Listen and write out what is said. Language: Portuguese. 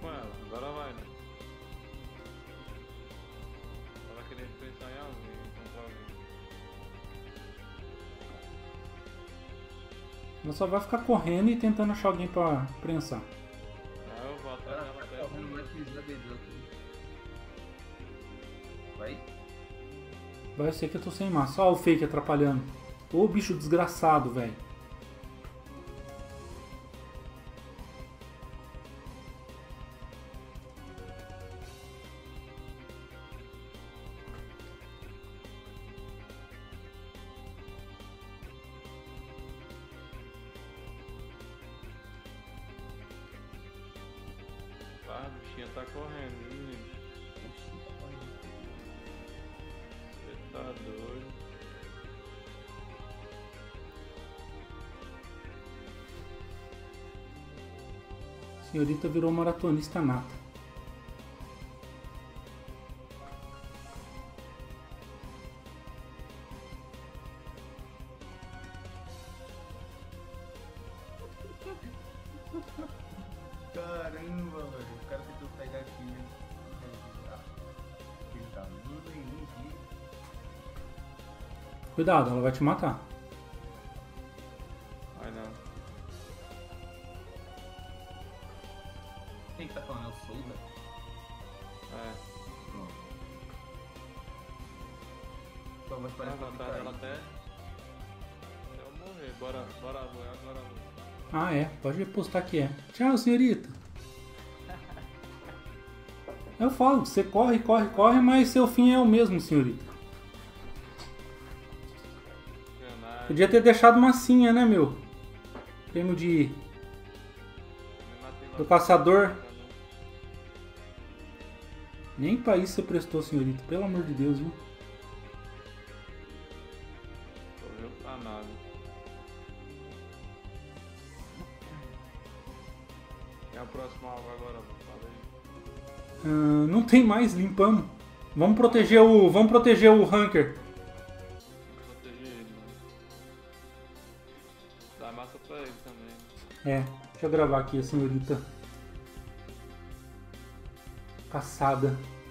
com ela. Agora vai, né? Ela queria pensar em alguém, encontrar alguém. Ela só vai ficar correndo e tentando achar alguém pra prensar. Aí eu vou atrás dela até. Correndo mais que desaguedou aqui. Vai? Vai ser que eu tô sem massa. Ó o fake atrapalhando. Ô bicho desgraçado, velho. Tá, a bichinha tá correndo, viu, menino? Você tá doido. Senhorita virou maratonista nata. Caramba, velho. O cara tentou pegar aqui. Ele tá muito aqui. Cuidado, ela vai te matar. Vai não. Quem que tá falando? É o Souza? É. Pronto. Só vai Vai parar pra matar ela até eu morrer. Bora, agora. Ah, é. Pode postar que é. Tchau, senhorita. Eu falo, você corre, corre, corre, mas seu fim é o mesmo, senhorita. Canalha. Podia ter deixado massinha, né, meu? Prêmio de... Me matei lá. do caçador. Nem pra isso você prestou, senhorita. Pelo amor de Deus, viu? Correu pra nada. Quem é o próximo alvo agora? Fala aí. Não tem mais, limpamos. Vamos proteger o Hunker. Vou proteger ele, mano. Dá massa pra ele também. É, deixa eu gravar aqui a senhorita caçada.